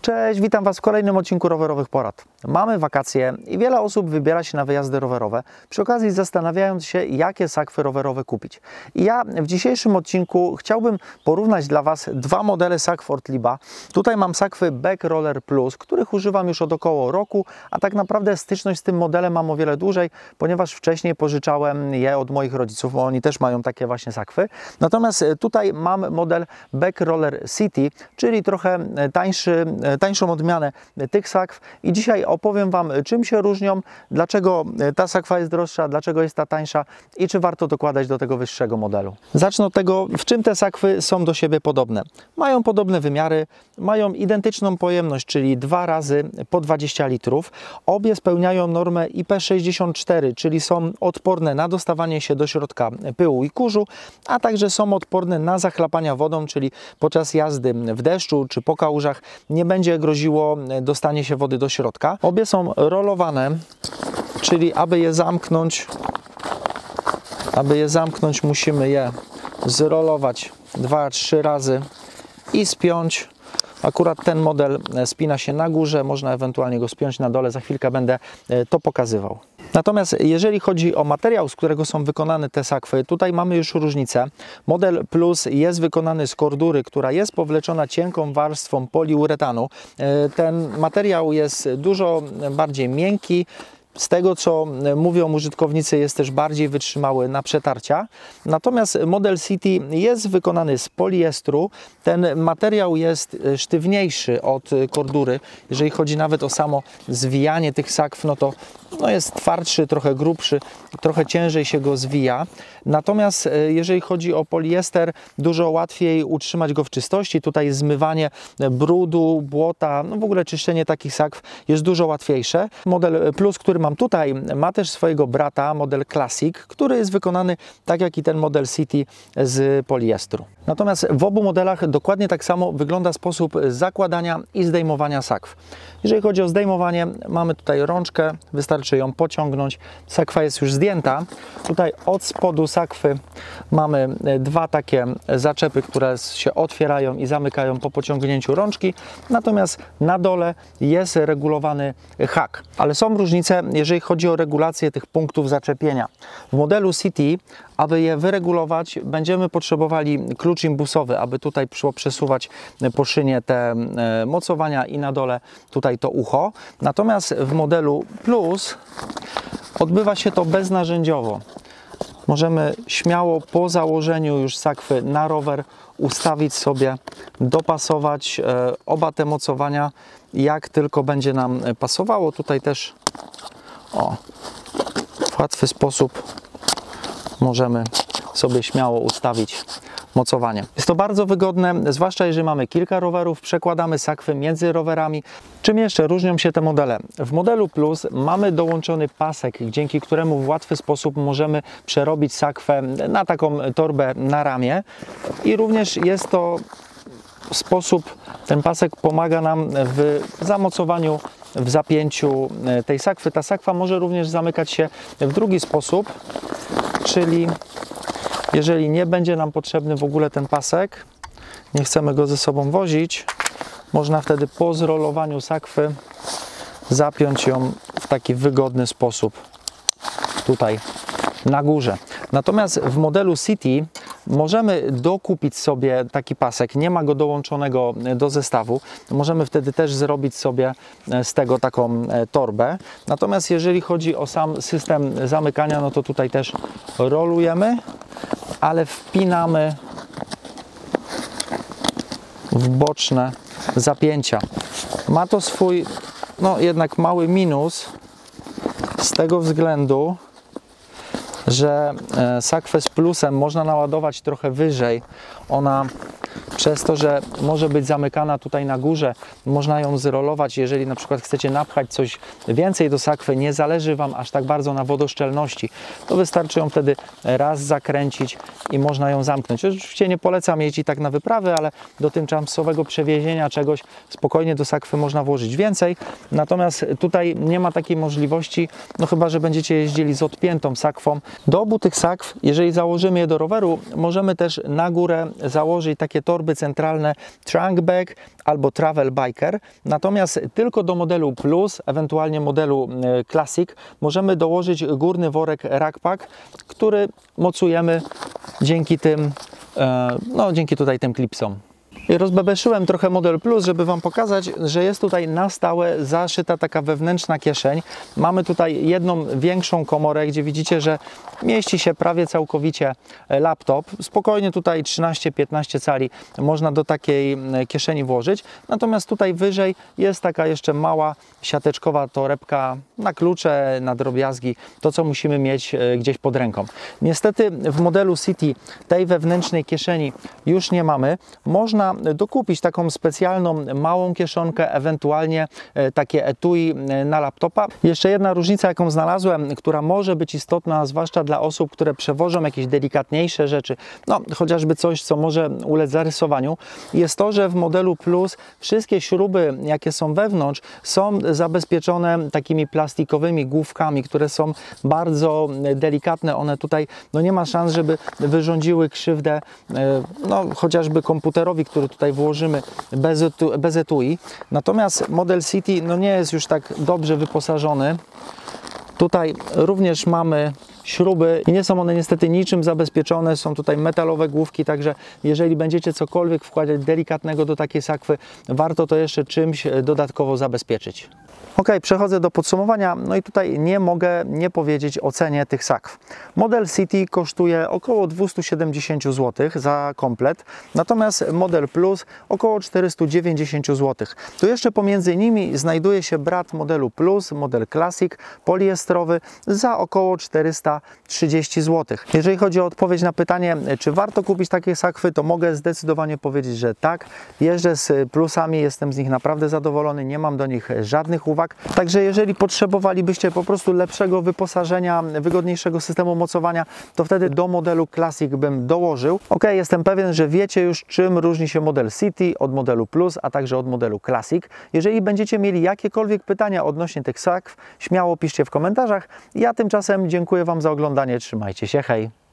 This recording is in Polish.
Cześć, witam Was w kolejnym odcinku Rowerowych Porad. Mamy wakacje i wiele osób wybiera się na wyjazdy rowerowe, przy okazji zastanawiając się, jakie sakwy rowerowe kupić. I ja w dzisiejszym odcinku chciałbym porównać dla Was dwa modele sakw Ortliba. Tutaj mam sakwy Back Roller Plus, których używam już od około roku, a tak naprawdę styczność z tym modelem mam o wiele dłużej, ponieważ wcześniej pożyczałem je od moich rodziców, bo oni też mają takie właśnie sakwy. Natomiast tutaj mam model Back Roller City, czyli trochę tańszą odmianę tych sakw i dzisiaj opowiem Wam, czym się różnią, dlaczego ta sakwa jest droższa, dlaczego jest ta tańsza i czy warto dokładać do tego wyższego modelu. Zacznę od tego, w czym te sakwy są do siebie podobne. Mają podobne wymiary, mają identyczną pojemność, czyli 2 razy po 20 litrów. Obie spełniają normę IP64, czyli są odporne na dostawanie się do środka pyłu i kurzu, a także są odporne na zachlapania wodą, czyli podczas jazdy w deszczu czy po kałużach nie będzie groziło dostanie się wody do środka. Obie są rolowane, czyli aby je zamknąć musimy je zrolować 2-3 razy i spiąć. Akurat ten model spina się na górze, można ewentualnie go spiąć na dole, za chwilkę będę to pokazywał. Natomiast jeżeli chodzi o materiał, z którego są wykonane te sakwy, tutaj mamy już różnicę. Model Plus jest wykonany z kordury, która jest powleczona cienką warstwą poliuretanu. Ten materiał jest dużo bardziej miękki. Z tego, co mówią użytkownicy, jest też bardziej wytrzymały na przetarcia. Natomiast model City jest wykonany z poliestru. Ten materiał jest sztywniejszy od kordury. Jeżeli chodzi nawet o samo zwijanie tych sakw, no to jest twardszy, trochę grubszy, trochę ciężej się go zwija. Natomiast jeżeli chodzi o poliester, dużo łatwiej utrzymać go w czystości. Tutaj zmywanie brudu, błota, w ogóle czyszczenie takich sakw jest dużo łatwiejsze. Model Plus, który mam tutaj, ma też swojego brata, model Classic, który jest wykonany tak jak i ten model City z poliestru. Natomiast w obu modelach dokładnie tak samo wygląda sposób zakładania i zdejmowania sakw. Jeżeli chodzi o zdejmowanie, mamy tutaj rączkę, wystarczy ją pociągnąć. Sakwa jest już zdjęta. Tutaj od spodu sakwy mamy dwa takie zaczepy, które się otwierają i zamykają po pociągnięciu rączki. Natomiast na dole jest regulowany hak. Ale są różnice, jeżeli chodzi o regulację tych punktów zaczepienia. W modelu City, aby je wyregulować, będziemy potrzebowali klucz imbusowy, aby tutaj przesuwać po szynie te mocowania i na dole tutaj to ucho. Natomiast w modelu Plus odbywa się to beznarzędziowo. Możemy śmiało po założeniu już sakwy na rower ustawić sobie, dopasować oba te mocowania, jak tylko będzie nam pasowało. Tutaj też w łatwy sposób możemy sobie śmiało ustawić mocowanie. Jest to bardzo wygodne, zwłaszcza jeżeli mamy kilka rowerów, przekładamy sakwy między rowerami. Czym jeszcze różnią się te modele? W modelu Plus mamy dołączony pasek, dzięki któremu w łatwy sposób możemy przerobić sakwę na taką torbę na ramię i również jest to sposób, ten pasek pomaga nam w zamocowaniu, w zapięciu tej sakwy. Ta sakwa może również zamykać się w drugi sposób, czyli jeżeli nie będzie nam potrzebny w ogóle ten pasek, nie chcemy go ze sobą wozić, można wtedy po zrolowaniu sakwy zapiąć ją w taki wygodny sposób tutaj na górze. Natomiast w modelu City możemy dokupić sobie taki pasek, nie ma go dołączonego do zestawu. Możemy wtedy też zrobić sobie z tego taką torbę. Natomiast jeżeli chodzi o sam system zamykania, no to tutaj też rolujemy, ale wpinamy w boczne zapięcia. Ma to swój jednak mały minus z tego względu, że sakwę z Plusem można naładować trochę wyżej. Ona przez to, że może być zamykana tutaj na górze, można ją zrolować. Jeżeli na przykład chcecie napchać coś więcej do sakwy, nie zależy Wam aż tak bardzo na wodoszczelności, to wystarczy ją wtedy raz zakręcić i można ją zamknąć. Oczywiście nie polecam jeździć tak na wyprawy, ale do tymczasowego przewiezienia czegoś spokojnie do sakwy można włożyć więcej. Natomiast tutaj nie ma takiej możliwości, chyba że będziecie jeździli z odpiętą sakwą. Do obu tych sakw, jeżeli założymy je do roweru, możemy też na górę założyć takie torby szruby centralne trunk bag albo travel biker, natomiast tylko do modelu Plus, ewentualnie modelu Classic możemy dołożyć górny worek rackpack, który mocujemy dzięki tym, dzięki tutaj tym klipsom. I rozbebeszyłem trochę model Plus, żeby Wam pokazać, że jest tutaj na stałe zaszyta taka wewnętrzna kieszeń. Mamy tutaj jedną większą komorę, gdzie widzicie, że mieści się prawie całkowicie laptop. Spokojnie tutaj 13-15 cali można do takiej kieszeni włożyć. Natomiast tutaj wyżej jest taka jeszcze mała siateczkowa torebka na klucze, na drobiazgi, to co musimy mieć gdzieś pod ręką. Niestety w modelu City tej wewnętrznej kieszeni już nie mamy. Można dokupić taką specjalną małą kieszonkę, ewentualnie takie etui na laptopa. Jeszcze jedna różnica, jaką znalazłem, która może być istotna, zwłaszcza dla osób, które przewożą jakieś delikatniejsze rzeczy, chociażby coś, co może ulec zarysowaniu, jest to, że w modelu Plus wszystkie śruby, jakie są wewnątrz, są zabezpieczone takimi plastikowymi główkami, które są bardzo delikatne. One tutaj, nie ma szans, żeby wyrządziły krzywdę, chociażby komputerowi, który tutaj włożymy bez etui. Natomiast model City nie jest już tak dobrze wyposażony. Tutaj również mamy śruby i nie są one niestety niczym zabezpieczone, są tutaj metalowe główki, także jeżeli będziecie cokolwiek wkładać delikatnego do takiej sakwy, warto to jeszcze czymś dodatkowo zabezpieczyć. Ok, przechodzę do podsumowania, i tutaj nie mogę nie powiedzieć o cenie tych sakw. Model City kosztuje około 270 zł za komplet, natomiast model Plus około 490 zł. Tu jeszcze pomiędzy nimi znajduje się brat modelu Plus, model Classic, poliestrowy za około 430 zł. Jeżeli chodzi o odpowiedź na pytanie, czy warto kupić takie sakwy, to mogę zdecydowanie powiedzieć, że tak. Jeżdżę z Plusami, jestem z nich naprawdę zadowolony, nie mam do nich żadnych uwag. Także jeżeli potrzebowalibyście po prostu lepszego wyposażenia, wygodniejszego systemu mocowania, to wtedy do modelu Classic bym dołożył. Ok, jestem pewien, że wiecie już, czym różni się model City od modelu Plus, a także od modelu Classic. Jeżeli będziecie mieli jakiekolwiek pytania odnośnie tych sakw, śmiało piszcie w komentarzach. Ja tymczasem dziękuję Wam za oglądanie. Trzymajcie się, hej!